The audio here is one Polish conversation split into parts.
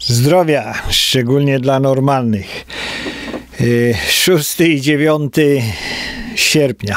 Zdrowia, szczególnie dla normalnych. 6 i 9 sierpnia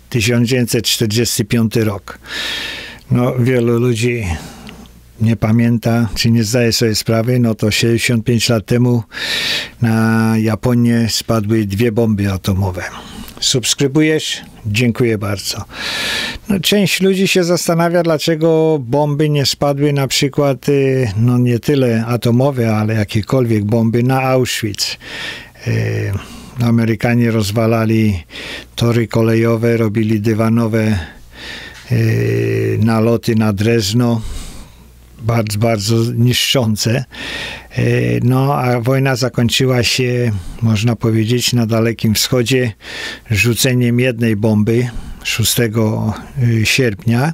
1945 rok. No, wielu ludzi nie pamięta, czy nie zdaje sobie sprawy, no to 65 lat temu na Japonię spadły 2 bomby atomowe. Subskrybujesz? Dziękuję bardzo. No, część ludzi się zastanawia, dlaczego bomby nie spadły na przykład, no nie tyle atomowe, ale jakiekolwiek bomby na Auschwitz. Amerykanie rozwalali tory kolejowe, robili dywanowe naloty na Drezno, bardzo niszczące. No, a wojna zakończyła się, można powiedzieć, na Dalekim Wschodzie rzuceniem jednej bomby 6 sierpnia.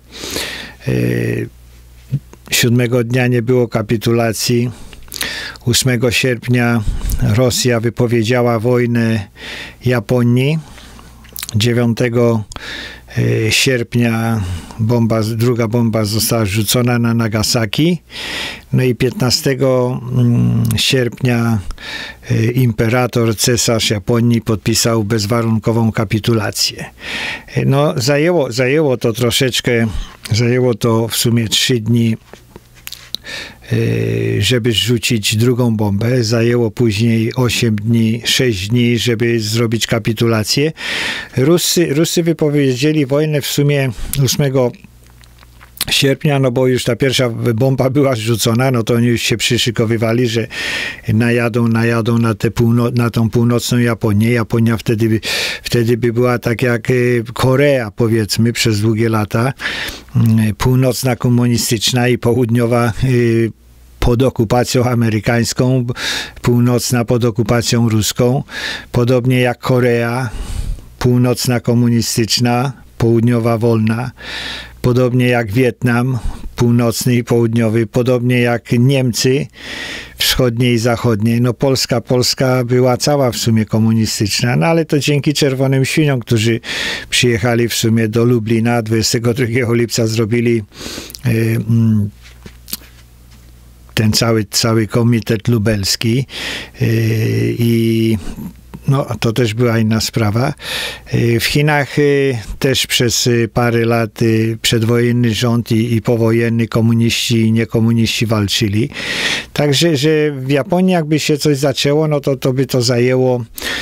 7 dnia nie było kapitulacji. 8 sierpnia Rosja wypowiedziała wojnę Japonii. 9 sierpnia druga bomba została rzucona na Nagasaki. No i 15 sierpnia imperator, cesarz Japonii podpisał bezwarunkową kapitulację. No, zajęło to troszeczkę, zajęło to w sumie 3 dni, żeby zrzucić drugą bombę. Zajęło później 8 dni, 6 dni, żeby zrobić kapitulację. Rusy wypowiedzieli wojnę w sumie 8 sierpnia, no bo już ta pierwsza bomba była zrzucona, no to oni już się przyszykowywali, że najadą na tą północną Japonię. Japonia wtedy by była tak jak Korea, powiedzmy, przez długie lata. Północna komunistyczna i południowa pod okupacją amerykańską, północna pod okupacją ruską. Podobnie jak Korea, północna komunistyczna, południowa wolna. Podobnie jak Wietnam, północny i południowy, podobnie jak Niemcy, wschodnie i zachodnie. No Polska była cała w sumie komunistyczna, no ale to dzięki Czerwonym Świniom, którzy przyjechali w sumie do Lublina 22 lipca, zrobili ten cały komitet lubelski i no, to też była inna sprawa. W Chinach też przez parę lat przedwojenny rząd i powojenny komuniści i niekomuniści walczyli. Także, że w Japonii jakby się coś zaczęło, no to by to zajęło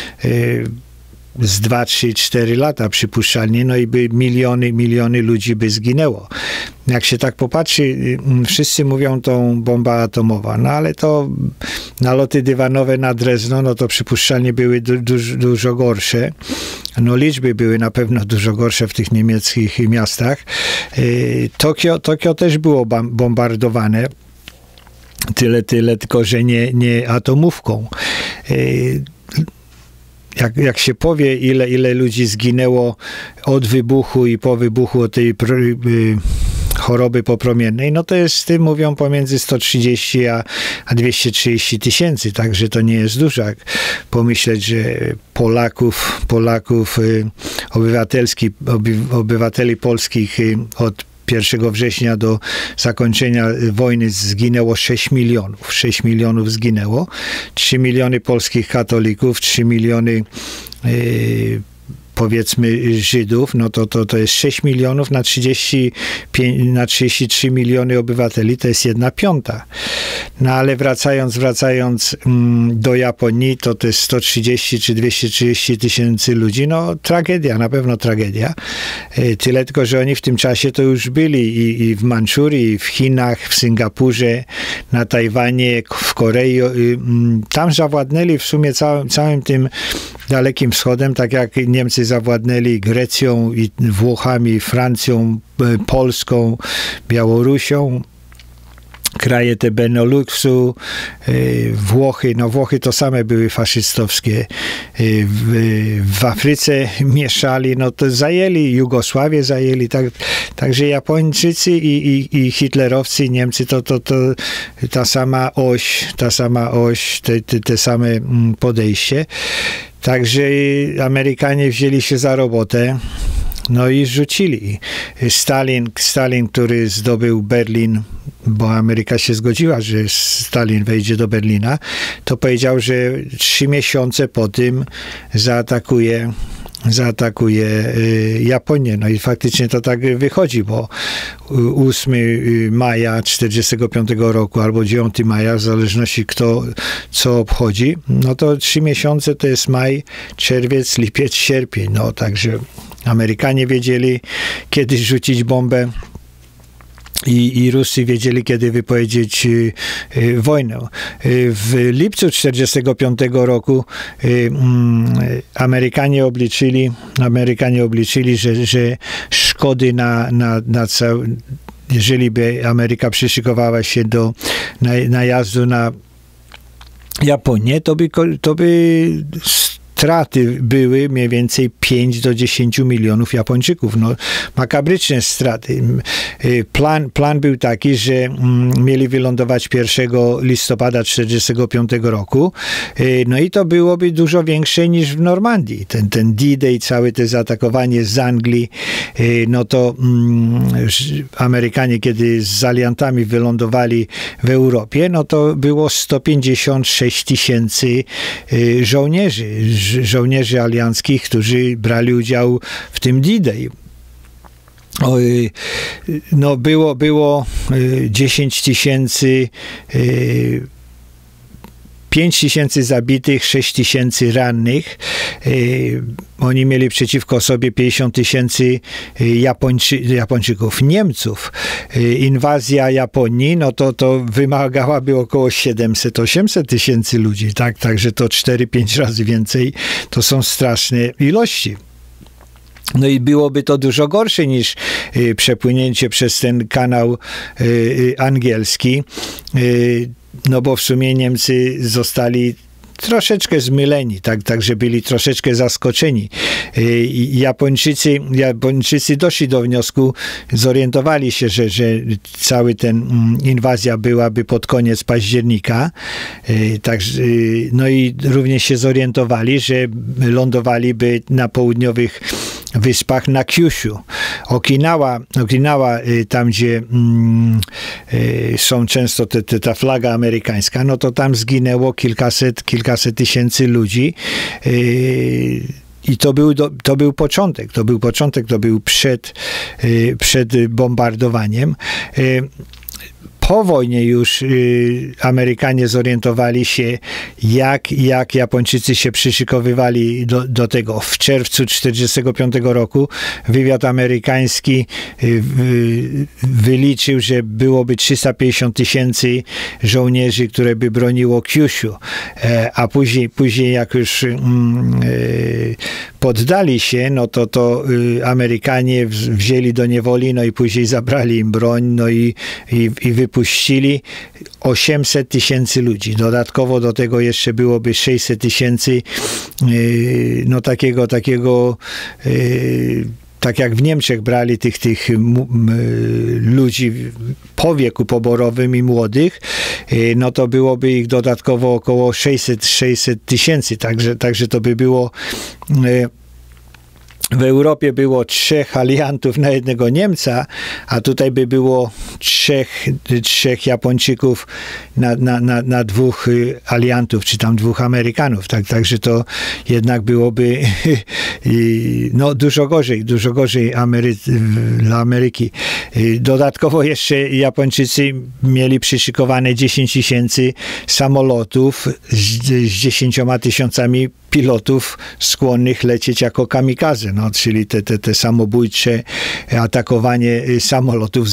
z 2, 3, 4 lata przypuszczalnie, no i by miliony ludzi by zginęło. Jak się tak popatrzy, wszyscy mówią tą bomba atomowa, no ale to naloty dywanowe na Drezno, no to przypuszczalnie były dużo gorsze. No liczby były na pewno dużo gorsze w tych niemieckich miastach. Tokio też było bombardowane. Tyle, tylko że nie atomówką. Jak się powie, ile ludzi zginęło od wybuchu i po wybuchu od tej choroby popromiennej, no to jest, mówią, pomiędzy 130 a 230 tysięcy, także to nie jest dużo. Jak pomyśleć, że Polaków obywateli polskich od 1 września do zakończenia wojny zginęło 6 milionów. 6 milionów zginęło. 3 miliony polskich katolików, 3 miliony powiedzmy Żydów, no to jest 6 milionów na 33 miliony obywateli, to jest 1/5. No ale wracając do Japonii, to jest 130 czy 230 tysięcy ludzi, no tragedia, na pewno tragedia. Tyle tylko, że oni w tym czasie to już byli i w Mandżurii, i w Chinach, w Singapurze, na Tajwanie, w Korei. Tam zawładnęli w sumie całym tym Dalekim Wschodem, tak jak Niemcy zawładnęli Grecją i Włochami, Francją, Polską, Białorusią, kraje te Beneluxu, Włochy. No Włochy to same były faszystowskie. W Afryce mieszali, no to zajęli, Jugosławię zajęli. Także Japończycy i hitlerowcy, Niemcy to ta sama oś, te same podejście. Także Amerykanie wzięli się za robotę. No i rzucili. Stalin, który zdobył Berlin, bo Ameryka się zgodziła, że Stalin wejdzie do Berlina, to powiedział, że 3 miesiące po tym zaatakuje Japonię. No i faktycznie to tak wychodzi, bo 8 maja 1945 roku albo 9 maja, w zależności kto co obchodzi, no to 3 miesiące to jest maj, czerwiec, lipiec, sierpień. No także Amerykanie wiedzieli, kiedy rzucić bombę. I Rusy wiedzieli, kiedy wypowiedzieć wojnę. W lipcu 1945 roku Amerykanie obliczyli, że szkody na cały, jeżeli by Ameryka przyszykowała się do najazdu na Japonię, to by straty były mniej więcej 5 do 10 milionów Japończyków. No, makabryczne straty. Plan był taki, że mieli wylądować 1 listopada 1945 roku. No i to byłoby dużo większe niż w Normandii. Ten D-Day, całe to zaatakowanie z Anglii, no to Amerykanie, kiedy z aliantami wylądowali w Europie, no to było 156 tysięcy żołnierzy alianckich, którzy brali udział w tym D-Day. No było 10 tysięcy 5 tysięcy zabitych, 6 tysięcy rannych. Oni mieli przeciwko sobie 50 tysięcy Japończyków. Niemców. Inwazja Japonii, no to wymagałaby około 700-800 tysięcy ludzi. Także to 4-5 razy więcej. To są straszne ilości. No i byłoby to dużo gorsze niż przepłynięcie przez ten kanał angielski. No bo w sumie Niemcy zostali troszeczkę zmyleni, także byli troszeczkę zaskoczeni. Japończycy doszli do wniosku, zorientowali się, że cały ten inwazja byłaby pod koniec października. No i również się zorientowali, że lądowaliby na południowych wyspach na Kyushu. Okinawa, tam gdzie są często ta flaga amerykańska, no to tam zginęło kilkaset tysięcy ludzi. I to był początek, to był przed bombardowaniem. Po wojnie już Amerykanie zorientowali się, jak Japończycy się przyszykowywali do tego. W czerwcu 1945 roku wywiad amerykański wyliczył, że byłoby 350 tysięcy żołnierzy, które by broniło Kyushu. A później jak już poddali się, no to Amerykanie wzięli do niewoli, no i później zabrali im broń, no i wypuścili 800 tysięcy ludzi. Dodatkowo do tego jeszcze byłoby 600 tysięcy no takiego tak jak w Niemczech brali tych ludzi po wieku poborowym i młodych, no to byłoby ich dodatkowo około 600 tysięcy. Także to by było... W Europie było 3 aliantów na jednego Niemca, a tutaj by było 3 Japończyków na 2 aliantów, czy tam 2 Amerykanów. Także to jednak byłoby no, dużo gorzej dla Ameryki. Dodatkowo jeszcze Japończycy mieli przyszykowane 10 tysięcy samolotów z 10 tysiącami pilotów skłonnych lecieć jako kamikaze, no, czyli te samobójcze atakowanie samolotów,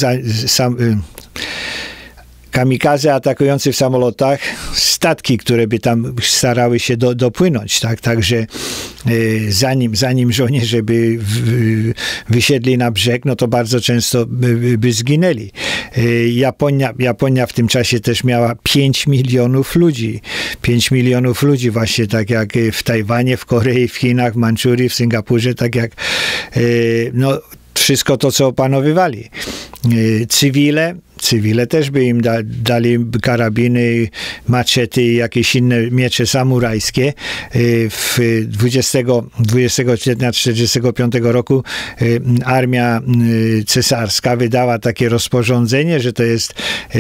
kamikaze atakujący w samolotach statki, które by tam starały się dopłynąć, Także zanim żołnierze by wysiedli na brzeg, no to bardzo często by zginęli. Japonia w tym czasie też miała 5 milionów ludzi. 5 milionów ludzi, właśnie tak jak w Tajwanie, w Korei, w Chinach, w Mandżurii, w Singapurze, tak jak no, wszystko to, co opanowywali. cywile też by im dali karabiny, maczety i jakieś inne miecze samurajskie. 20 kwietnia 1945 roku armia cesarska wydała takie rozporządzenie, że to jest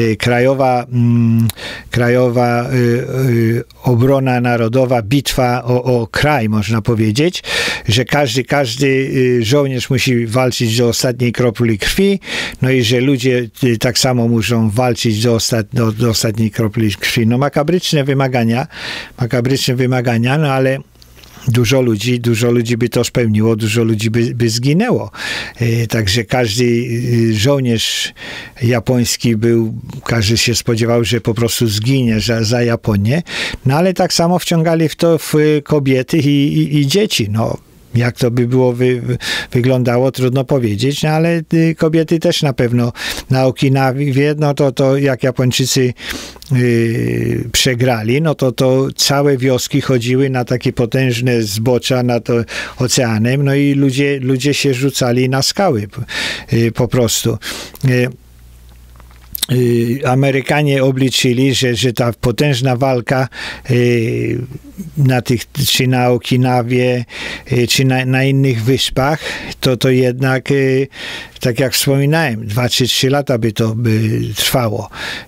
krajowa obrona narodowa, bitwa o kraj, można powiedzieć, że każdy żołnierz musi walczyć do ostatniej kropli krwi, no i że ludzie tak samo muszą walczyć do ostatniej kropli krwi. No makabryczne wymagania, no ale dużo ludzi by to spełniło, dużo ludzi by zginęło. Także każdy żołnierz japoński każdy się spodziewał, że po prostu zginie za Japonię, no ale tak samo wciągali w to kobiety i dzieci. No, jak to by było wyglądało, trudno powiedzieć, no ale kobiety też na pewno na Okinawie, no to jak Japończycy przegrali, no to całe wioski chodziły na takie potężne zbocza nad oceanem, no i ludzie się rzucali na skały po prostu. Amerykanie obliczyli, że ta potężna walka czy na Okinawie, czy na innych wyspach, to jednak, tak jak wspominałem, 2 czy 3 lata by to trwało.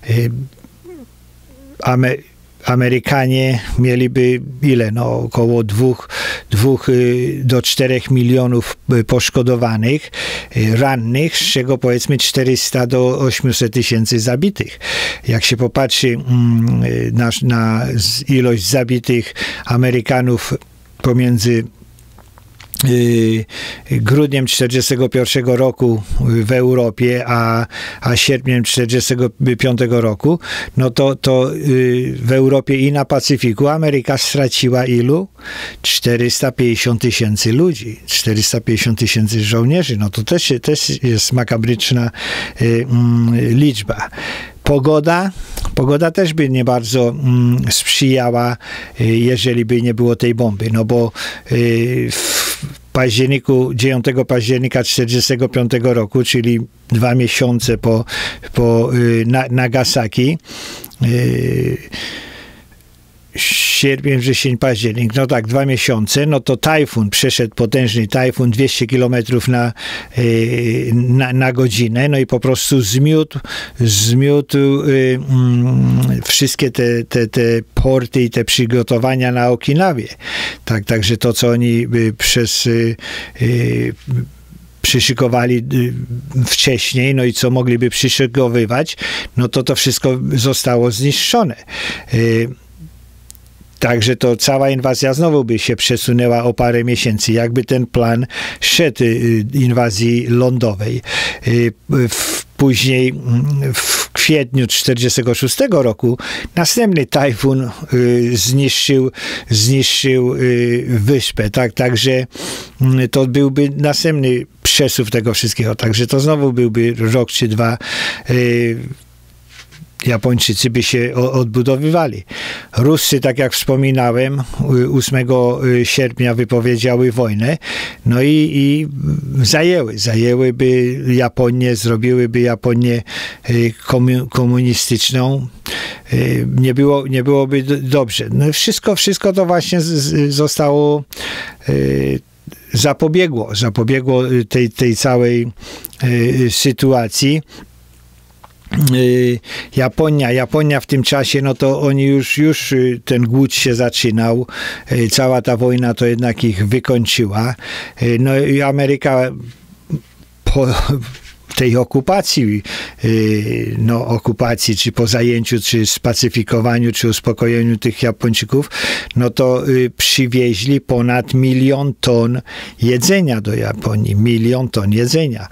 Amerykanie mieliby ile? No, około 2 do 4 milionów poszkodowanych, rannych, z czego powiedzmy 400 do 800 tysięcy zabitych. Jak się popatrzy na ilość zabitych Amerykanów pomiędzy grudniem 1941 roku w Europie, a sierpniem 1945 roku, no to w Europie i na Pacyfiku Ameryka straciła ilu? 450 tysięcy ludzi, 450 tysięcy żołnierzy. No to też jest makabryczna liczba. Pogoda też by nie bardzo sprzyjała, jeżeli by nie było tej bomby, no bo w październiku, 9 października 1945 roku, czyli 2 miesiące po Nagasaki, sierpień, wrzesień, październik, no tak, 2 miesiące, no to tajfun, przeszedł potężny tajfun, 200 km na godzinę, no i po prostu zmiótł wszystkie te porty i te przygotowania na Okinawie. Także to, co oni przyszykowali wcześniej, no i co mogliby przyszykowywać, no to wszystko zostało zniszczone. Także to cała inwazja znowu by się przesunęła o parę miesięcy, jakby ten plan szedł inwazji lądowej. Później w kwietniu 1946 roku następny tajfun zniszczył wyspę. Także to byłby następny przesuw tego wszystkiego. Także to znowu byłby rok czy 2. Japończycy by się odbudowywali. Ruscy, tak jak wspominałem, 8 sierpnia wypowiedziały wojnę, no i zajęłyby Japonię, zrobiłyby Japonię komunistyczną. Nie byłoby dobrze. No wszystko to właśnie zostało zapobiegło tej całej sytuacji. Japonia w tym czasie, no to oni już ten głód się zaczynał, cała ta wojna to jednak ich wykończyła. No i Ameryka po tej okupacji, czy po zajęciu, czy spacyfikowaniu, czy uspokojeniu tych Japończyków, no to przywieźli ponad 1 milion ton jedzenia do Japonii. 1 milion ton jedzenia.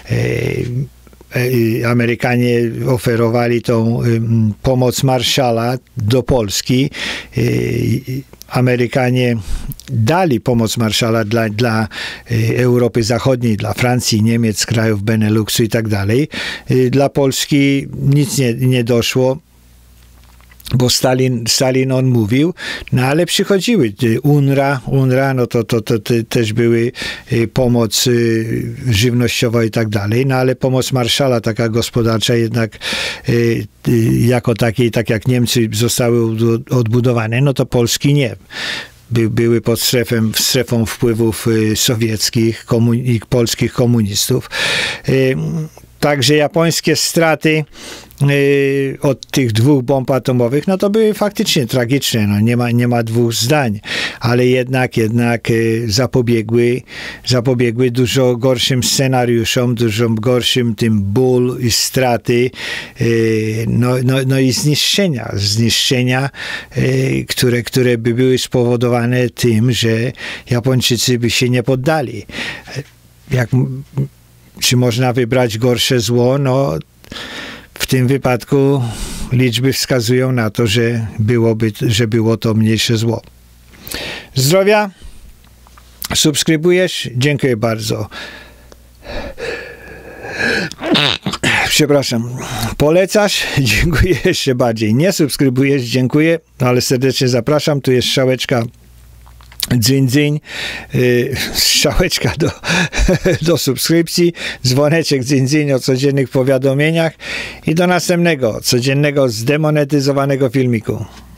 Amerykanie oferowali tą pomoc Marshalla do Polski. Amerykanie dali pomoc Marshalla dla Europy Zachodniej, dla Francji, Niemiec, krajów Beneluxu i tak dalej. Dla Polski nic nie doszło. bo Stalin on mówił, no ale przychodziły UNRWA, no to też były pomoc żywnościowa i tak dalej, no ale pomoc Marszala, taka gospodarcza jednak jako takiej, tak jak Niemcy zostały odbudowane, no to Polski nie. Były pod strefą wpływów sowieckich i polskich komunistów. Także japońskie straty od tych 2 bomb atomowych, no to były faktycznie tragiczne, no nie ma 2 zdań, ale jednak zapobiegły dużo gorszym scenariuszom, dużo gorszym tym ból i straty, no i zniszczenia, które by były spowodowane tym, że Japończycy by się nie poddali. Czy można wybrać gorsze zło? No, w tym wypadku liczby wskazują na to, że było to mniejsze zło. Zdrowia? Subskrybujesz? Dziękuję bardzo. Przepraszam. Polecasz? Dziękuję jeszcze bardziej. Nie subskrybujesz? Dziękuję, ale serdecznie zapraszam. Tu jest strzałeczka dzyń, strzałeczka do subskrypcji, dzwoneczek dzyń o codziennych powiadomieniach i do następnego, codziennego zdemonetyzowanego filmiku.